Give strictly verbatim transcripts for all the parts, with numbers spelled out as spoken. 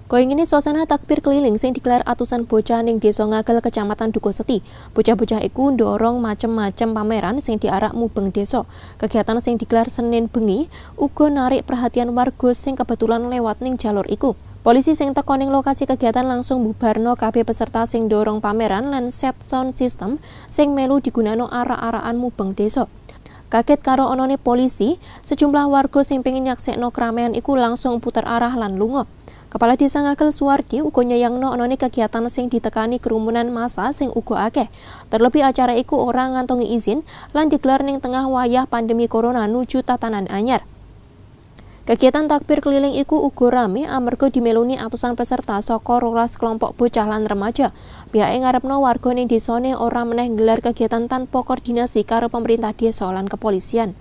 Koyong ini suasana takbir keliling sing digelar atusan bocah ning Desa Ngagel Kecamatan Dukoseti. Bocah-bocah iku ndorong macem-macem pameran sing diarak mubeng desa. Kegiatan sing digelar Senin bengi uga narik perhatian warga sing kebetulan lewat ning jalur iku. Polisi sing teko ning lokasi kegiatan langsung bubarno kabeh peserta sing ndorong pameran lan set sound system sing melu digunakno arak-arakan mubeng desa. Kaget karo onone polisi, sejumlah warga sing pengin nyaksekno keramaian iku langsung puter arah lan lunga. Kepala Desa Ngagel Suwardi uga nyayangno onone kegiatan sing ditekani kerumunan massa sing uga akeh. Terlebih acara iku ora ngantongi izin lan digelar ning tengah wayah pandemi corona nuju tatanan anyar. Kegiatan takbir keliling iku uga rame amarga dimeluni atusan peserta saka rolas kelompok bocah lan remaja. Pihake ngarepno warga ning desane ora meneh nggelar kegiatan tanpa koordinasi karo pemerintah desa lan kepolisian.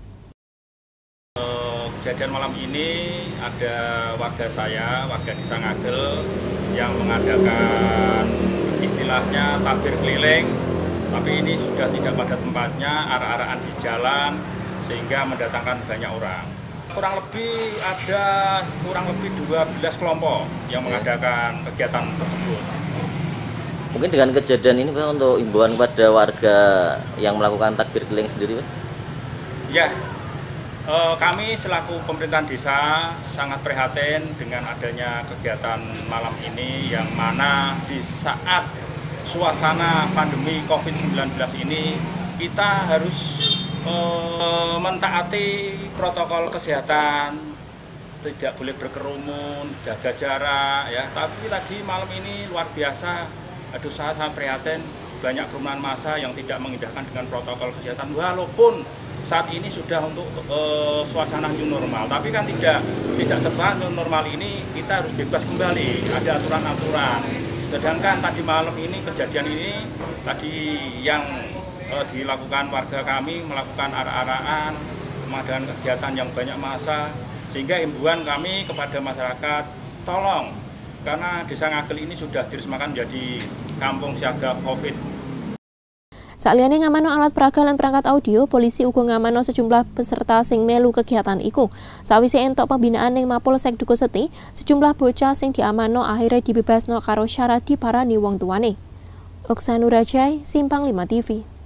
Kejadian malam ini ada warga saya, warga Desa Ngagel yang mengadakan istilahnya takbir keliling, tapi ini sudah tidak pada tempatnya, arak-arakan di jalan sehingga mendatangkan banyak orang. Kurang lebih ada kurang lebih dua belas kelompok yang mengadakan kegiatan tersebut. Mungkin dengan kejadian ini Pak, untuk imbauan kepada warga yang melakukan takbir keliling sendiri Pak? Ya. Kami selaku pemerintahan desa sangat prihatin dengan adanya kegiatan malam ini yang mana di saat suasana pandemi covid sembilan belas ini kita harus e, mentaati protokol kesehatan, tidak boleh berkerumun, jaga jarak ya. Tapi tadi malam ini luar biasa, aduh saya sangat prihatin, banyak kerumunan massa yang tidak mengindahkan dengan protokol kesehatan walaupun saat ini sudah untuk uh, suasana new normal, tapi kan tidak tidak serta new normal ini kita harus bebas kembali, ada aturan-aturan. Sedangkan tadi malam ini kejadian ini tadi yang uh, dilakukan warga kami melakukan arak-arakan, mengadakan kegiatan yang banyak massa, sehingga himbauan kami kepada masyarakat tolong, karena Desa Ngagel ini sudah diresmikan menjadi kampung siaga COVID. Saliyane ngamano alat peraga lan perangkat audio, polisi uga ngamano sejumlah peserta sing melu kegiatan iku. Sawise entuk pembinaan ning Mapolsek Dukoseti, sejumlah bocah sing diamano akhirnya dibebasno karo syarat diparani wong tuane. Oksanurajai, Simpang lima T V.